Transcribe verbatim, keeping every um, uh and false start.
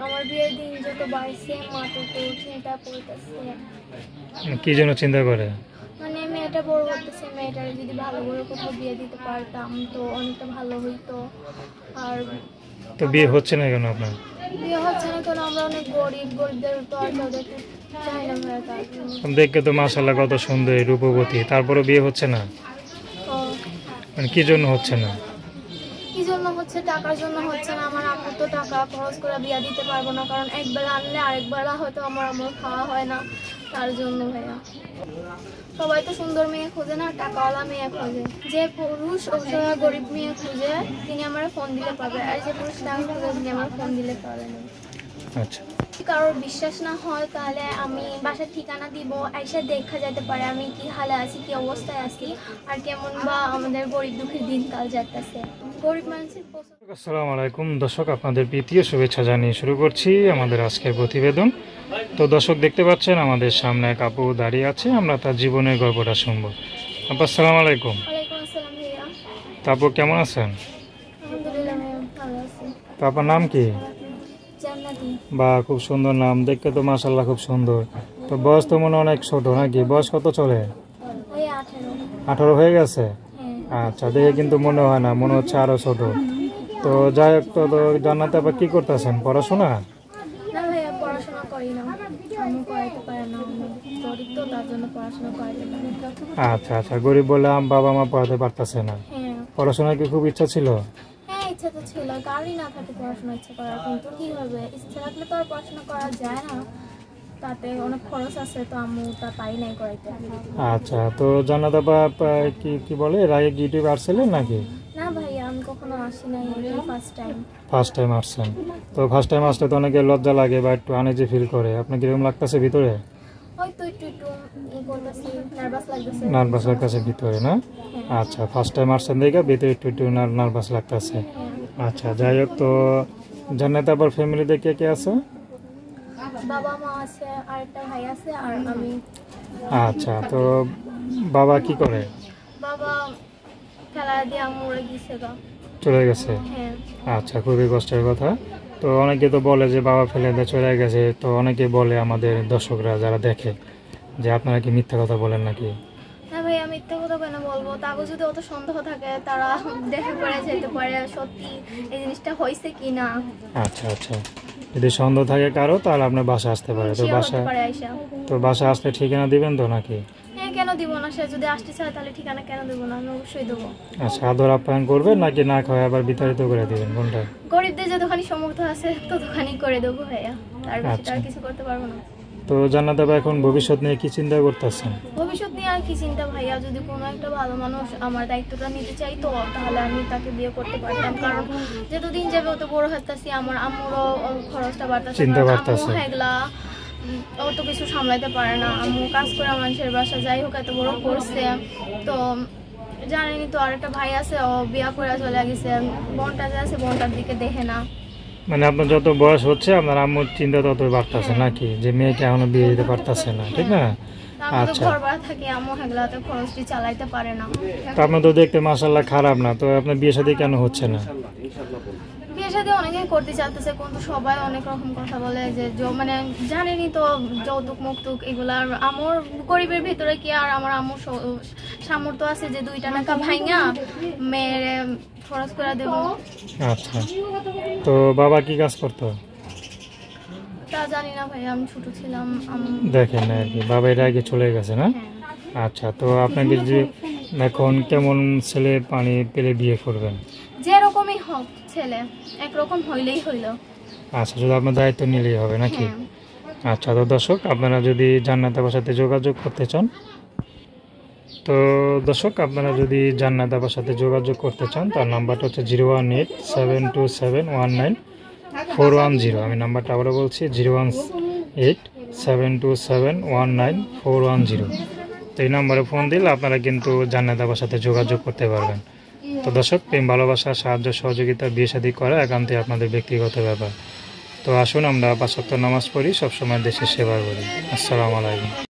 আমার বিয়ের দিন যত বাড়ছে মা তো চিন্তা করতেছে। কি জন্য চিন্তা করে? মানে মেয়েটা বড় করতেছে, মেয়েটার যদি ভালো করে কোথাও বিয়ে দিতে পারতাম তো অনেকটা ভালো হইতো। আর তো বিয়ে হচ্ছে না কেন আপনার? বিয়ে হচ্ছে না কেন, আমরা অনেক গরিব, গরিবদের তো আর কেউ দেখতে চাই না ভাইয়া। তার জন্য দেখে তো মাশাআল্লাহ কত সুন্দর রূপবতী, তারপরে বিয়ে হচ্ছে না তো মানে কি জন্য হচ্ছে না? কি জন্য হচ্ছে? টাকার জন্য হচ্ছে না। আমার আম্মু তো টাকা খরচ করে বিয়ে দিতে পারবো না, কারণ একবেলা আনলে আরেকবেলা হয়তো আমার আমার খাওয়া হয় না, তার জন্য ভাইয়া। সবাই তো সুন্দর মেয়ে খোঁজে না, টাকাওয়ালা মেয়ে খোঁজে। যে পুরুষ অসহায় গরিব মেয়ে খুঁজে তিনি আমার ফোন দিলে পাবে, আর যে পুরুষ টাকা খুঁজে তিনি আমার ফোন দিলে পাবে না। আচ্ছা, কারোর বিশ্বাস না হয় তাহলে আমি বাসার ঠিকানা দিব, আইসা দেখা যেতে পারে আমি কি হালে আছি, কি অবস্থায় আছি, আর কেমন বা আমাদের গরিব দুঃখের দিনকাল যাইতেছে। গরিব মানুষের আসসালামু আলাইকুম দর্শক, আপনাদের প্রীতীয় শুভেচ্ছা জানিয়ে শুরু করছি আমাদের আজকের প্রতিবেদন। তো দর্শক দেখতে পাচ্ছেন আমাদের সামনে এক আপু দাঁড়িয়ে আছে, আমরা তার জীবনের গল্পটা শুনবো। আপু আসসালামু আলাইকুম। ওয়ালাইকুম আসসালাম ভাইয়া। তো আপু কেমন আছেন? আলহামদুলিল্লাহ ভাইয়া, ভালো আছি। তো আপনার নাম কি? জান্নাতি। বা খুব সুন্দর নাম, দেখতে তো মাশাআল্লাহ খুব সুন্দর। তো বয়স তো মনে হয় অনেক ছোট নাকি? বয়স কত চলে? ভাইয়া আঠারো। আঠারো হয়ে গেছে? হ্যাঁ। আচ্ছা, দেখে কিন্তু মনে হয় না, মনে হচ্ছে আরো ছোট। তো যাই হোক, তো তো জান্নাতে আবার কি করতেছেন, পড়াশোনা? না ভাইয়া, পড়াশোনা করি না, আম্মু করাইতে পারে না, আমি গরিব তো তার জন্য পড়াশোনা করাইতে পারি না। আচ্ছা আচ্ছা, গরিব বলে আম বাবা মা পড়াতে পারতেছে না। হ্যাঁ। পড়াশোনার কি খুব ইচ্ছা ছিল? হ্যাঁ, ইচ্ছা তো ছিল, কারোরই না থাকে পড়াশোনা ইচ্ছা করার, কিন্তু কি হবে, ইচ্ছা থাকলে তো আর পড়াশোনা করা যায় না, তাতে অনেক খরচ আছে, তো আম্মু তা পাই নাই করাইতে। আচ্ছা, তো জান্নাত আপা কি কি বলে, এর আগে কি ইউটিউবে আসছিলেন নাকি? না ভাইয়া, আমি কখনো আসি নাই, এই ফার্স্ট টাইম। ফার্স্ট টাইম আসছেন? তো ফার্স্ট টাইম আসলে তো অনেকে লজ্জা লাগে বা একটু আনইজি ফিল করে, আপনার কিরকম লাগতেছে ভিতরে? হয়তো একটু একটু ই করতেছি, নার্ভাস লাগতেছে। নার্ভাস লাগতেছে ভিতরে না? আচ্ছা, ফার্স্ট টাইম আসছেন দেখে ভিতরে একটু একটু নার্ভাস লাগতেছে। আচ্ছা, যাই হোক, তো জান্নাত আবার ফ্যামিলিতে কে কে আছে? বাবা মা আছে, আর একটা ভাই আছে, আর আমি। আচ্ছা, তো বাবা কি করে? বাবা খেলা দিয়ে আম্মুরে গেছে গা। চলে গেছে? হ্যাঁ। আচ্ছা, খুবই কষ্টের কথা। তো অনেকে তো বলে যে বাবা ফেলে দিয়ে চলে গেছে, তো অনেকে বলে আমাদের দর্শকরা যারা দেখে যে আপনারা কি মিথ্যা কথা বলেন নাকি? না ভাই, আমি মিথ্যা কথা কেন বলবো? তারপর যদি অত সন্দেহ থাকে তারা দেখা করে যেতে পারে সত্যি এই জিনিসটা হয়েছে কি না। আচ্ছা আচ্ছা, যদি সন্দেহ থাকে কারো তাহলে আপনার বাসা আসতে পারে। তো শিওর বাসা হতে পারে আইসা। তো বাসা আসলে ঠিকানা দিবেন তো নাকি? হ্যাঁ, কেন দিব না? সে যদি আসতে চায় তাহলে ঠিকানা কেন দেবো না, আমি অবশ্যই দেবো। আচ্ছা, আদর আপ্যায়ন করবেন নাকি না খাওয়া আবার বিতাড়িত করে দিবেন, কোনটা? গরিবদের যতখানি সামর্থ্য আছে ততখানি করে দেবো ভাইয়া, তার বেশি আচ্ছা। আর কিছু করতে পারবো না। তো জান্নাত আপা এখন ভবিষ্যৎ নিয়ে কি চিন্তা করতেছেন? ভবিষ্যৎ নিয়ে আর কি চিন্তা ভাইয়া, যদি কোনো একটা ভালো মানুষ আমার দায়িত্বটা নিতে চাইতো তাহলে আমি তাকে বিয়ে করতে পারতাম, কারণ যতদিন যাবে অত বড় হতেছি, আমার আম্মুরও খরচটা বাড়তেছে, চিন্তা কারণ বাড়তাছে। আম্মু হেগলা উম, অত কিছু সামলাইতে পারে না। আম্মু কাজ করে মানুষের বাসা, যাই হোক এত বড় করছে, তো জানেনি তো আরেকটা ভাই আছে, ও বিয়া করে চলে গেছে, বোনটা যে আছে বোনটার দিকে দেখে না। মানে আপনার যত বয়স হচ্ছে আপনার আম্মুর চিন্তা তত বাড়তেছে নাকি, যে মেয়েকে এখনো বিয়ে দিতে পারতেছে না, ঠিক না? আমাদের আচ্ছা, ঘর ভাড়া থাকে, আম্মু হেগলাতে খরচটি চালাইতে পারে না। তো আপনার তো দেখতে মাশাআল্লাহ খারাপ না, তো আপনার বিয়ে শাদী কেন হচ্ছে না? বিয়ে শাদী অনেকেই করতে চাইতেছে, কিন্তু সবাই অনেক রকম কথা বলে, যে য- মানে জানেনি তো যৌতুক মুক্তুক এগুলার। আমার গরিবের ভিতরে কি আর আমার আম্মুর স- সামর্থ্য আছে যে দুইটা টাকা ভাঙা মেয়েরে খরচ করে দেব? আচ্ছা, তো বাবা কি কাজ করতো? তা জানি না ভাই, আমি ছোট ছিলাম। আম- দেখেন না আর কি, বাবা এর আগে চলে গেছে না? হ্যাঁ। আচ্ছা, তো আপনাকে যে এখন কেমন ছেলে পানি পেলে বিয়ে করবেন? যেরকমই হোক ছেলে, একরকম হইলেই হইল। আচ্ছা, শুধু আপনার দায়িত্ব নিলেই হবে নাকি? হ্যাঁ। আচ্ছা, তো দর্শক আপনারা যদি জান্নাত আপার সাথে যোগাযোগ করতে চান, তো দর্শক আপনারা যদি জান্নাত আপার সাথে যোগাযোগ করতে চান, তার নাম্বারটা হচ্ছে zero one eight seven two seven one nine four one zero. আমি নাম্বারটা আবারও বলছি, zero one eight seven two seven one nine four one zero. তো এই নাম্বারে ফোন দিলে আপনারা কিন্তু জান্নাত আপার সাথে যোগাযোগ করতে পারবেন। তো দর্শক, প্রেম ভালোবাসা সাহায্য সহযোগিতা বিয়ে শাদী করা একান্তই আপনাদের ব্যক্তিগত ব্যাপার। তো আসুন আমরা পাঁচ ওয়াক্ত নামাজ পড়ি, সবসময় দেশের সেবা করি। আসসালামু আলাইকুম।